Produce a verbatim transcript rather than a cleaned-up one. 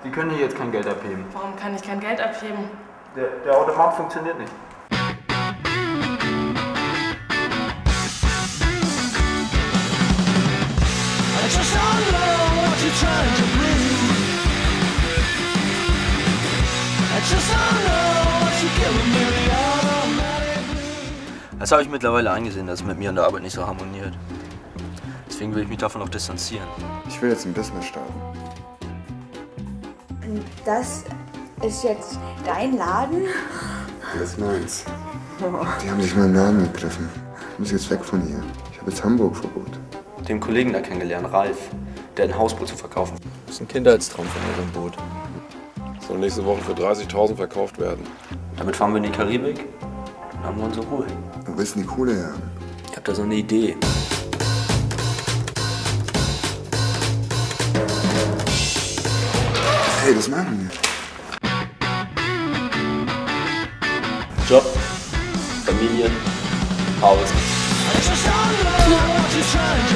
Sie können hier jetzt kein Geld abheben. Warum kann ich kein Geld abheben? Der, der Automat funktioniert nicht. Das habe ich mittlerweile eingesehen, dass es mit mir an der Arbeit nicht so harmoniert. Deswegen will ich mich davon auch distanzieren. Ich will jetzt ein Business starten. Und das ist jetzt dein Laden? Das ist meins. Die haben sich meinen Namen gegriffen. Ich muss jetzt weg von hier. Ich habe jetzt Hamburg-Verbot. Dem Kollegen da kennengelernt, Ralf, der hat ein Hausboot zu verkaufen. Das ist ein Kindheitstraum von mir, so ein Boot. Soll nächste Woche für dreißigtausend verkauft werden. Damit fahren wir in die Karibik und haben wir unsere Ruhe. Wo willst du die Kohle her? Ich hab da so eine Idee. Hey, was machen wir? Job, Familie, Haus.